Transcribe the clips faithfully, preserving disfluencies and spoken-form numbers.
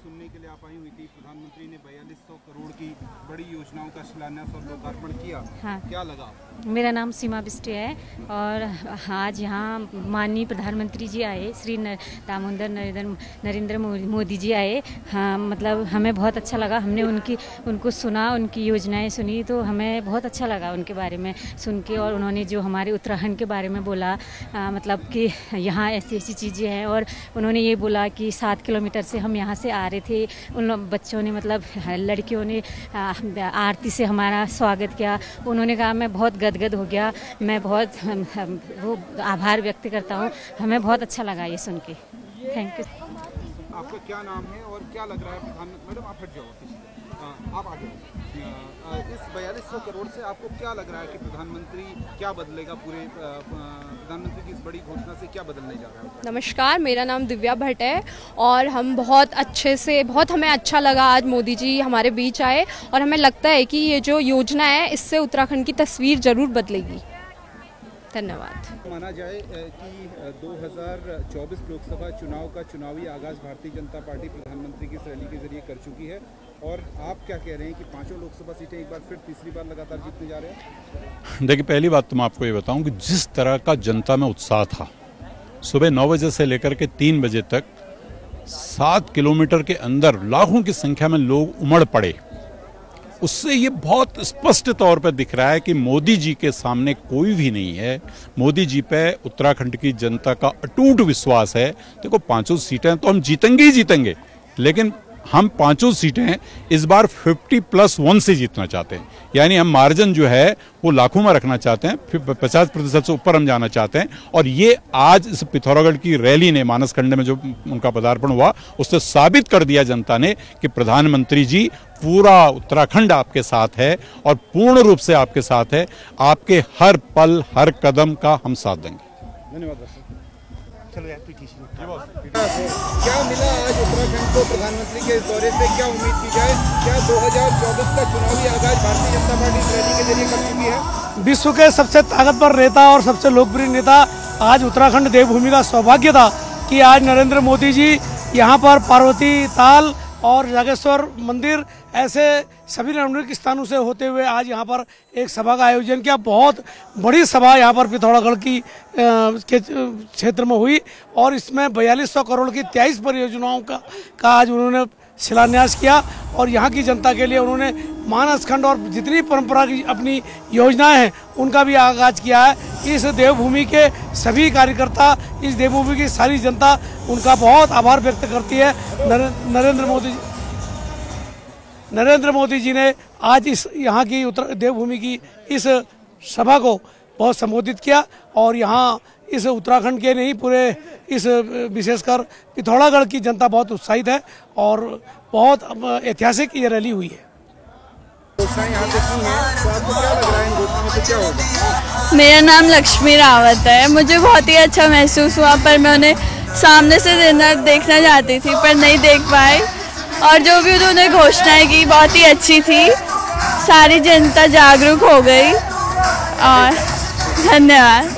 सुनने के लिए आप आई हुई थी। प्रधानमंत्री ने बयालीस सौ करोड़ की बड़ी योजनाओं का शिलान्यास और लोकार्पण किया। हाँ। क्या लगा? मेरा नाम सीमा बिस्टे है और आज यहाँ माननीय प्रधानमंत्री जी आए, श्री दामोदर नरेंद्र नरेंद्र मोदी जी आए। हाँ, मतलब हमें बहुत अच्छा लगा। हमने उनकी उनको सुना, उनकी योजनाएं सुनी तो हमें बहुत अच्छा लगा उनके बारे में सुन के। और उन्होंने जो हमारे उत्तराखंड के बारे में बोला, आ, मतलब कि यहाँ ऐसी ऐसी चीज़ें हैं। और उन्होंने ये बोला कि सात किलोमीटर से हम यहाँ से आ रहे थे, उन बच्चों ने मतलब लड़कियों ने आ, आरती से हमारा स्वागत किया। उन्होंने कहा मैं बहुत गदगद हो गया, मैं बहुत हम, हम, वो आभार व्यक्त करता हूँ। हमें बहुत अच्छा लगा ये सुन के। Thank you. आपका क्या नाम है और क्या लग रहा है प्रधानमंत्री? मैडम आप हट जाओ, आप आगे। इस बयालीस सौ करोड़ से आपको क्या लग रहा है कि प्रधानमंत्री क्या बदलेगा? पूरे प्रधानमंत्री की इस बड़ी घोषणा से क्या बदलने जा रहा है? नमस्कार, मेरा नाम दिव्या भट्ट है और हम बहुत अच्छे से बहुत हमें अच्छा लगा आज मोदी जी हमारे बीच आए। और हमें लगता है कि ये जो योजना है इससे उत्तराखंड की तस्वीर जरूर बदलेगी। धन्यवाद। माना जाए कि दो हज़ार चौबीस लोकसभा चुनाव का चुनावी आगाज भारतीय जनता पार्टी प्रधानमंत्री की इस रैली के जरिए कर चुकी है। और आप क्या कह रहे हैं कि पांचों लोकसभा सीटें एक बार फिर तीसरी बार लगातार जीतने जा रहे हैं? देखिए, पहली बात तो मैं आपको ये बताऊं कि जिस तरह का जनता में उत्साह था, सुबह नौ बजे से लेकर के तीन बजे तक सात किलोमीटर के अंदर लाखों की संख्या में लोग उमड़ पड़े, उससे ये बहुत स्पष्ट तौर पर दिख रहा है कि मोदी जी के सामने कोई भी नहीं है। मोदी जी पे उत्तराखंड की जनता का अटूट विश्वास है। देखो, पांचों सीटें तो हम जीतेंगे ही जीतेंगे, लेकिन हम पांचों सीटें इस बार पचास प्लस वन से जीतना चाहते हैं। यानी हम मार्जिन जो है वो लाखों में रखना चाहते हैं, फिर पचास प्रतिशत से ऊपर हम जाना चाहते हैं। और ये आज इस पिथौरागढ़ की रैली ने, मानसखंड में जो उनका पदार्पण हुआ, उससे साबित कर दिया जनता ने कि प्रधानमंत्री जी पूरा उत्तराखंड आपके साथ है और पूर्ण रूप से आपके साथ है। आपके हर पल हर कदम का हम साथ देंगे। धन्यवाद। चलो यार, क्या मिला आज उत्तराखंड को प्रधानमंत्री के इस दौरे से? क्या उम्मीद की जाए? क्या दो हज़ार चौबीस का चुनावी आगाज भारतीय जनता पार्टी इस रैली के जरिए कर चुकी है? विश्व के सबसे ताकतवर नेता और सबसे लोकप्रिय नेता, आज उत्तराखंड देवभूमि का सौभाग्य था कि आज नरेंद्र मोदी जी यहाँ पर पार्वती ताल और जागेश्वर मंदिर ऐसे सभी रमणीक स्थानों से होते हुए आज यहाँ पर एक सभा का आयोजन किया। बहुत बड़ी सभा यहाँ पर पिथौरागढ़ की के क्षेत्र में हुई और इसमें बयालीस सौ करोड़ की तेईस परियोजनाओं का, का आज उन्होंने शिलान्यास किया। और यहाँ की जनता के लिए उन्होंने मानसखंड और जितनी परंपरा की अपनी योजनाएं हैं उनका भी आगाज किया है। इस देवभूमि के सभी कार्यकर्ता, इस देवभूमि की सारी जनता उनका बहुत आभार व्यक्त करती है। नरेंद्र मोदी नरेंद्र मोदी जी ने आज इस यहाँ की उत्तर देवभूमि की इस सभा को बहुत संबोधित किया। और यहाँ इस उत्तराखंड के नहीं, पूरे इस विशेषकर पिथौरागढ़ की जनता बहुत उत्साहित है और बहुत ऐतिहासिक ये रैली हुई है। मेरा नाम लक्ष्मी रावत है। मुझे बहुत ही अच्छा महसूस हुआ, पर मैं उन्हें सामने से देखना चाहती थी पर नहीं देख पाई। और जो भी उन्होंने घोषणाएं की बहुत ही अच्छी थी। सारी जनता जागरूक हो गई और धन्यवाद।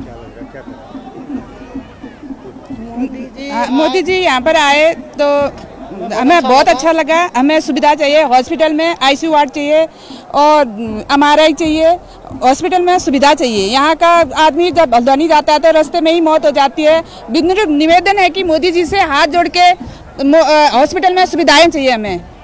मोदी जी यहाँ पर आए तो हमें बहुत अच्छा लगा। हमें सुविधा चाहिए, हॉस्पिटल में आईसीयू वार्ड चाहिए और एमआरआई चाहिए। हॉस्पिटल में सुविधा चाहिए। यहाँ का आदमी जब हल्द्वानी जाता है तो रास्ते में ही मौत हो जाती है। निवेदन है कि मोदी जी से हाथ जोड़ के हॉस्पिटल में सुविधाएं चाहिए हमें।